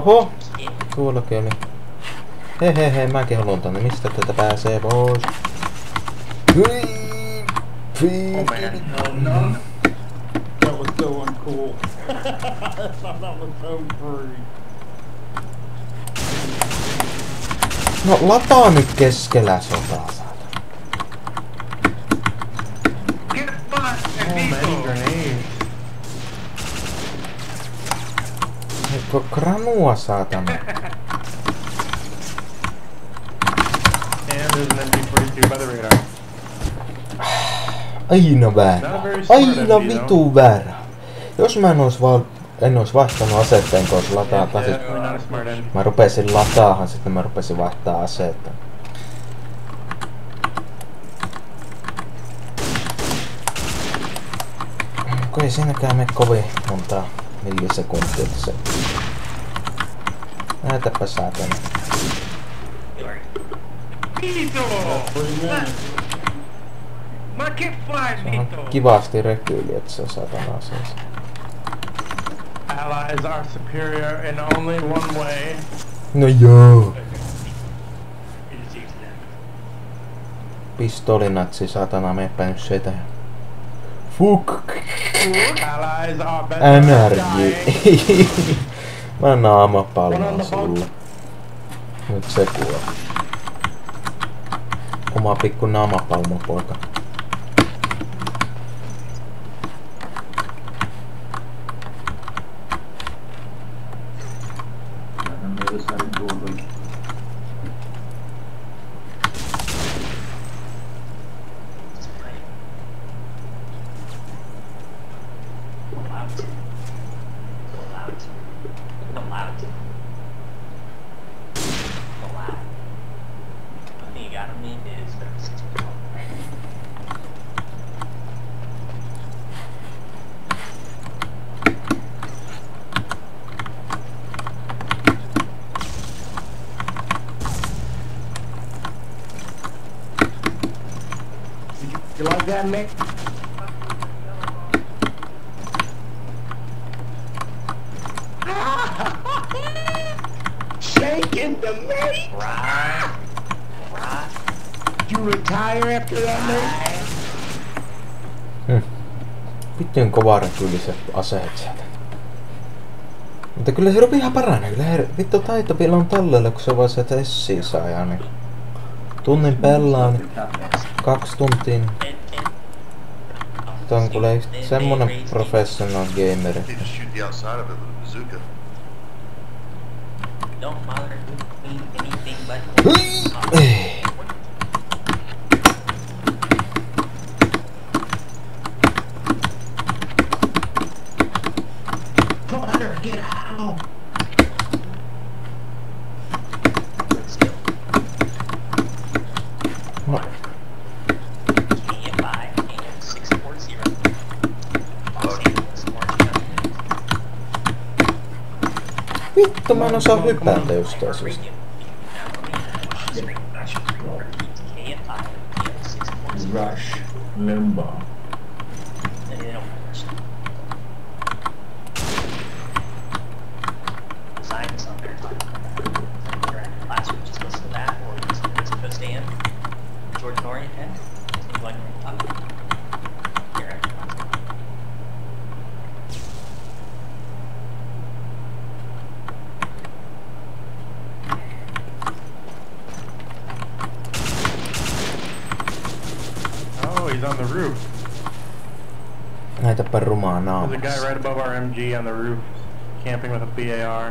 Oho! Tuollakin oli. Hei, mäkin haluan tonne. Mistä tätä pääsee pois? Hyi! Oh man, no. That was so uncool. I thought that was so free. No lataa nyt keskellä sotaa, saatana. Get fucked, Oh, many grenades. Heikko granua, saatana. And there's an MP42 by the radar. Aina väärä. Aina vitu väärä. Jos mä en ois vaihtanut aseetteen, kun ois lataa taas. Mä rupesin lataahan, sitten mä rupesin vaihtaa aseetta. Kun ei siinäkään mene kovin montaa millisekuntia se. Näytäpä saatana. Mä can't find Se on kivasti rekyyli, et se saatana aseessa. Allies are superior in only one way. No joo. Pistolinatsi, saatana, meepä nyt sitä. Fuck. Allies are better NRJ. Mä naama palaa sulle. Nyt se kuolee. Oma pikku naamapalmo, poika. You like that, Mick? Shaking the mate. Right. You retire after that, mate? Vittuin kova rekyyliset aseet sieltä. Mutta kyllä se rupii ihan paranee. Kyllä vittu taitopilla on tallella, kun se vaan sieltä essiin saa ja niin. Tunnin pelaan. 2 tuntia. Tää on kuule semmonen professional gameri. Don't bother doing anything but get out. No. Vittu, mä en osaa hypätä jostain syystä. Rush Limbo. He's on the roof. Näitäpä rumaa There's a naamassa. guy right above our MG on the roof, camping with a BAR.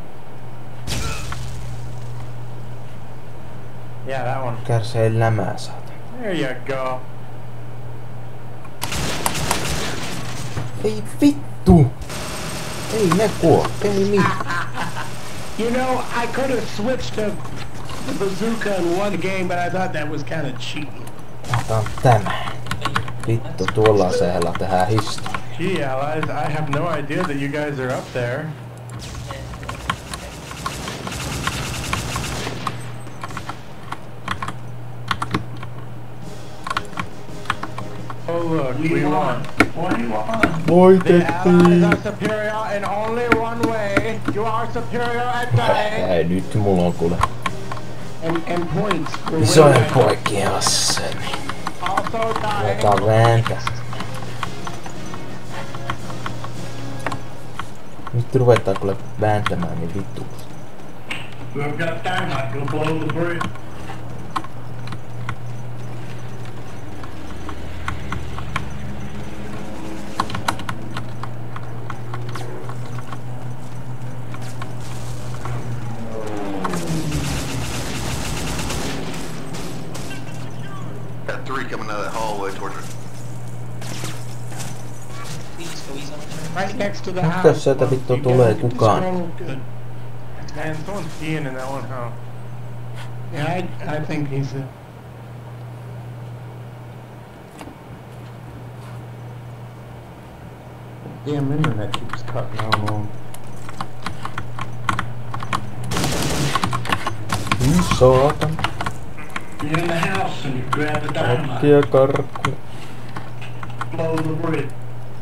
Yeah, that one. Kärsee lämää, saatana. There you go. Ei vittu! Ei ne kuo, ei mitään. You know, I could have switched to the bazooka in one game, but I thought that was kind of cheating. Otan tämä. Vittu, tuolla aseella tehdään historia. Gee, allies, I have no idea that you guys are up there. look, we won. What do you want? The Allies Voitettiin! are superior in only one way. You are superior at dying. Ei, nyt mulla on kuule And points. for isojen winning. poikien asseni. Also dying. Joka vääntää. Nyt ruvetaan kuule vääntämään niin vituusti. We've got dynamite. Go blow the bridge. Got three coming out of that hallway towards it. Please go easy on the Right next to the Mitä house. jos sieltä vittu tulee kukaan? Man, someone's peeing in that one house. Yeah, I think he's a... Damn internet keeps cutting out on. Saatan. You're in the house and you grab the dynamite. Äkkiä karkku. Blow the bridge.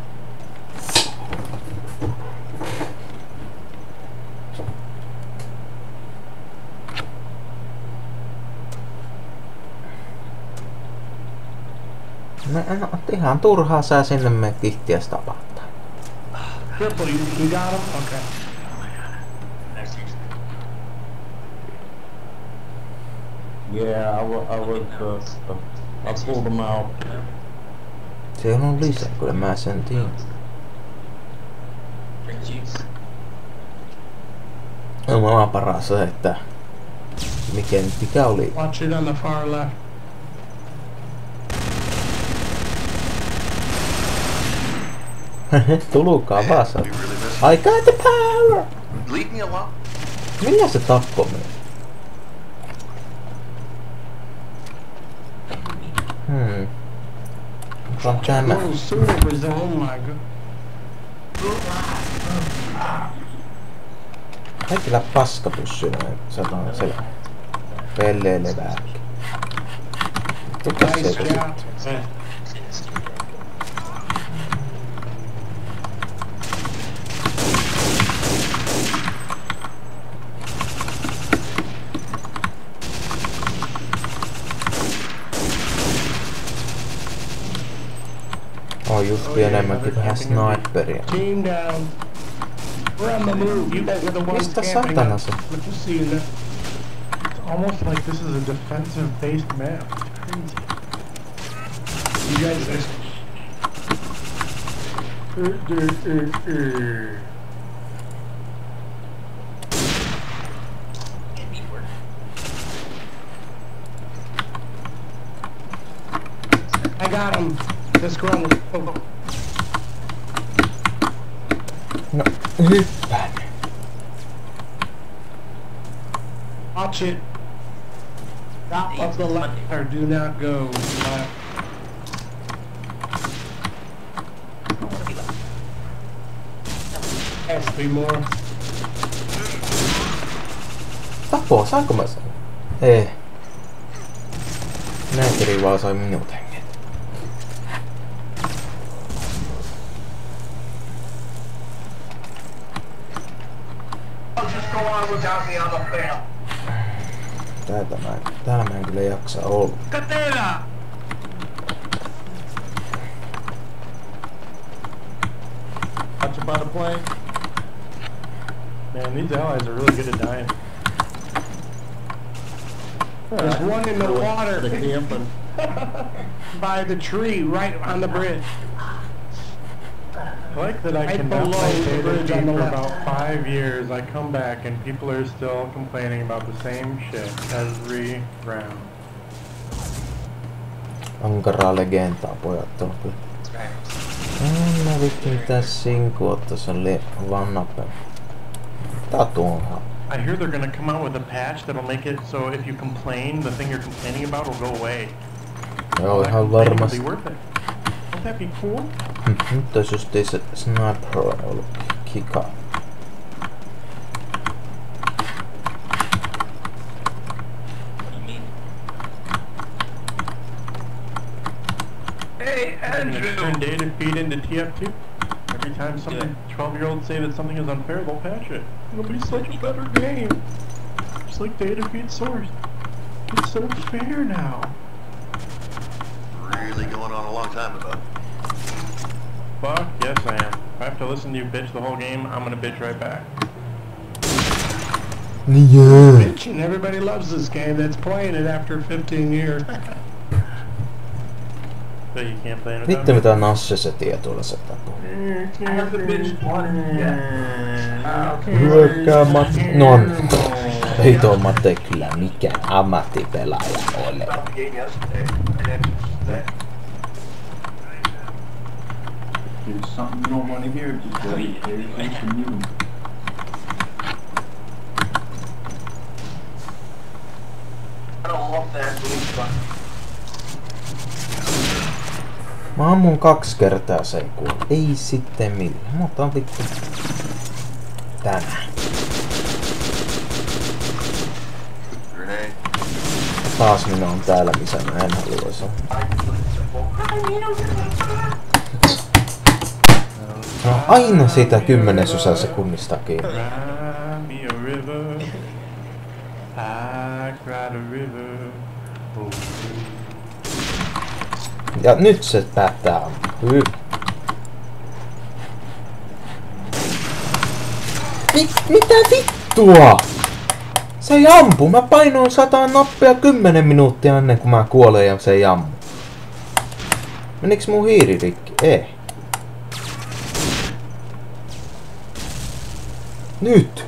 No, ihan turhaa sä sinne me kihtiäs tapahtaa. Triple, you got him? Okay. Yeah, I pulled him out. Siellä on lisää, kyllä mä sen tiedän. No mä paras se, että mikä oli. Watch it on the far left. Tulukaa vaan sä. You really miss I got the power! Leave me alone. Millä se tappoi minut? Mikä on tämä? Oh, super zone, oh my god. Kaikilla paskapyssyillä saadaan siellä pelleilevääkin. Tukas Nice se job. on just enemmänkin vähän sniperia. Team down. We're on the move. You guys are the ones Mistä camping satana us. se? Let's just see that. It's almost like this is a defensive-based map. It's crazy. You guys are... I got him. This girl. Oh. No, hyppään. Watch it. Stop of the left, or do not go left. Has to be more. Tappoo, saanko mä sen? Ei. Nääkeri vaan sai minut henget. Just go on without me on the fail. Täällä mä en kyllä jaksa olla. Katela! Watch about to play. Man, these allies are really good at dying. There's one in the water. By the tree, right on the bridge. I like that I Right can below not the play bridge Data on the for left. about 5 years. I come back and people are still complaining about the same shit every round. Ankaraa legendaa pojat on kyllä. No vittu mitäs sinkua tossa oli vannappe. Tää tuonhan. I hear they're gonna come out with a patch that'll make it so if you complain, the thing you're complaining about will go away. Joo That ihan complaining will varmasti. be worth it. Won't that be cool? Nyt ois justiin se sniper ollut kika. Hey, and turn data feed into TF2. Every time something 12-year-olds say that something is unfair, they'll patch it. It'll be such a better game. Just like data feed source. It's so fair now. Really going on a long time ago. Fuck, yes I am. If I have to listen to you bitch the whole game, I'm gonna bitch right back. Yeah. Bitch, and everybody loves this game that's playing it after 15 years. But you can't play it Vittu mitä Nasse se tietuilla se tapuu. I have the bitch one. Hyökkäämät. No ei tuo Mate kyllä mikään ammattipelaaja ole. There's something you don't want to hear, just wait. Everything from you. I don't want that blue. Mä ammun 2 kertaa se ei kuole. Ei sitten millään. Mä otan vittu tänään. Grenade. Taas minä on täällä missä mä en haluaisi. No aina siitä 10% sekunnista kiinni. Ja nyt se päättää ampua. Mitä vittua? Se ei ampu. Mä painoin 100 nappia 10 minuuttia ennen kuin mä kuolen ja se ei ammu. Meniks mun hiiri rikki? Ei. Nyt!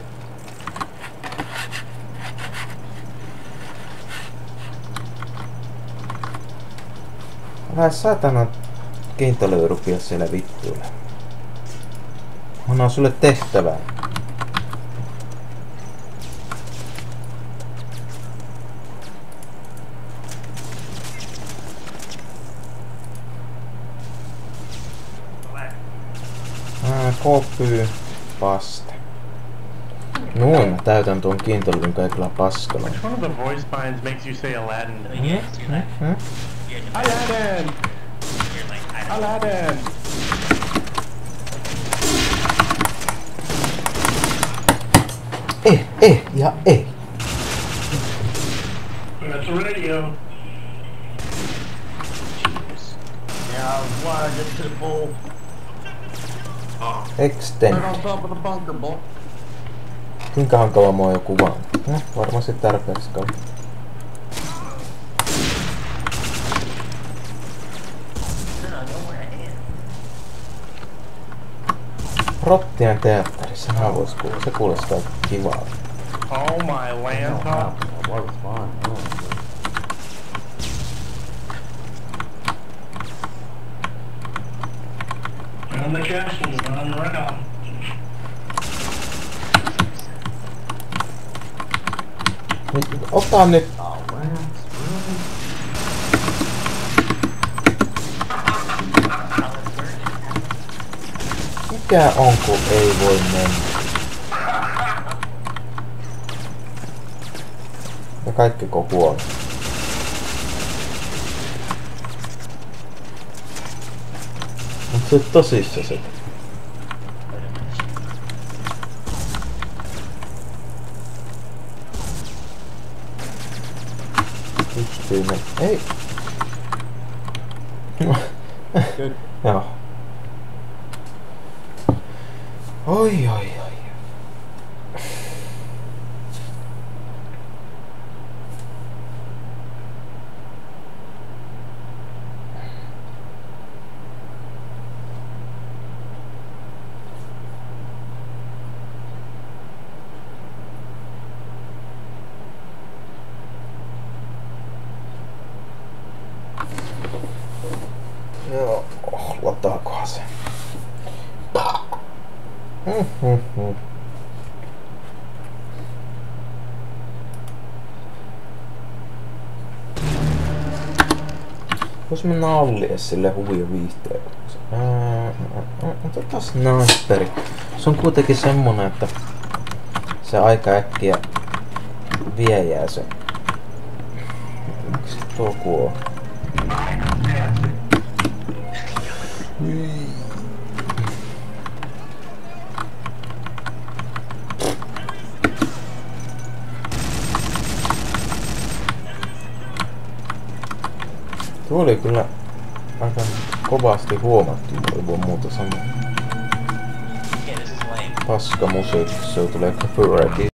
Vähän satana kiintolöyrupia siellä vittuilla. Annan sulle tehtävää. Kopy. Paste. Noin, mä täytän tuon kiintolöyryn kaikilla paskalla. Which one of the voice binds makes you say Aladdin? Aladdin! Aladdin! Ja ei. That's a radio. Yeah, I was wired it to the pole. Extend. Right on top of the bunker, boy. Kuinka hankala mua on jo kuvaan? No, varmasti tarpeeksi kauan. Rottien teatterissa mä vois kuulla. Se kuulostaa kivaa. Oh my laptop. That was fun. On the castle, on around. Ota nyt. Mikä on kun ei voi mennä? Ja kaikki kuoli. Mut se tosissa se. Yksityinen. Ei. Good. Joo. Oi. Joo, lataakohan se. Vois mennä allie sille huvia viihteen. Otetaan sniperi. Se on kuitenkin semmonen, että se aika äkkiä viejää se. Miksi tuo kuo? Tuo oli kyllä aika kovasti huomattu ilman muuta samaa. Yeah, this is lame. Paska musiikki, se tulee copyright